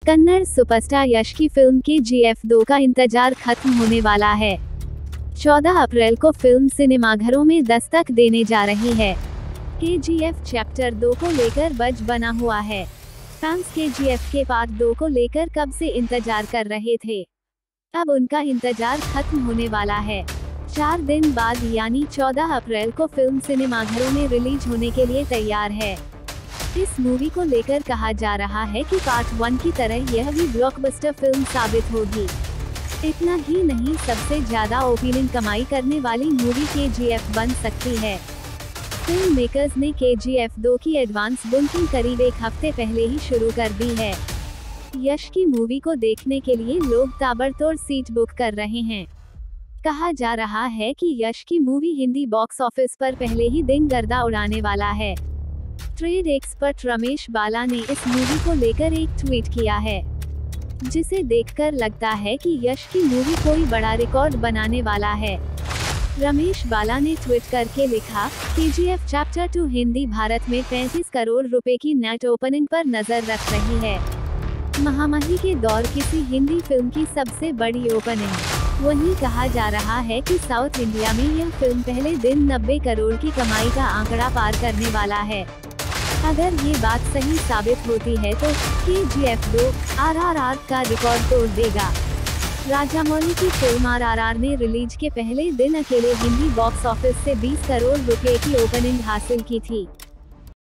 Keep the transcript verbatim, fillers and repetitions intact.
Kannada superstar यश की film के G F दो का इंतजार खत्म होने वाला है। चौदह अप्रैल को फिल्म सिनेमाघरों में दस्तक देने जा रही है। के जी एफ चैप्टर दो को लेकर बज बना हुआ है। फैंस के जी एफ के पार्ट दो को लेकर कब से इंतजार कर रहे थे। अब उनका इंतजार खत्म होने वाला है। चार दिन बाद यानी चौदह अप्रैल को फिल्म सिनेमाघरों में रिलीज होने के लिए तैयार है। इस मूवी को लेकर कहा जा रहा है कि पार्ट वन की तरह यह भी ब्लॉकबस्टर फिल्म साबित होगी। इतना ही नहीं, सबसे ज्यादा ओपनिंग कमाई करने वाली मूवी के जी एफ बन सकती है। फिल्म मेकर्स ने के जी एफ दो की एडवांस बुकिंग करीब एक हफ्ते पहले ही शुरू कर दी है। यश की मूवी को देखने के लिए लोग ताबड़तोड़ सीट बुक कर रहे हैं। कहा जा रहा है कि यश की मूवी हिंदी बॉक्स ऑफिस पर पहले ही दिन गर्दा उड़ाने वाला है। ट्रेड एक्सपर्ट रमेश बाला ने इस मूवी को लेकर एक ट्वीट किया है, जिसे देखकर लगता है कि यश की मूवी कोई बड़ा रिकॉर्ड बनाने वाला है। रमेश बाला ने ट्वीट करके लिखा, K G F chapter two Hindi Bharat में पैंतीस करोड़ रुपए की नेट ओपनिंग पर नजर रख रही है। महामारी के दौर किसी हिंदी फिल्म की सबसे बड़ी ओपनिंग। वहीं कहा जा रहा है कि साउथ इंडिया में यह फिल्म पहले दिन नब्बे करोड़ की कमाई का आंकड़ा पार करने वाला है। अगर ये बात सही साबित होती है तो के जी एफ दो आर आर आर का रिकॉर्ड तोड़ देगा। राजामौली की फिल्म आर आर आर ने रिलीज के पहले दिन अकेले हिंदी बॉक्स ऑफिस से बीस करोड़ रुपए की ओपनिंग हासिल की थी।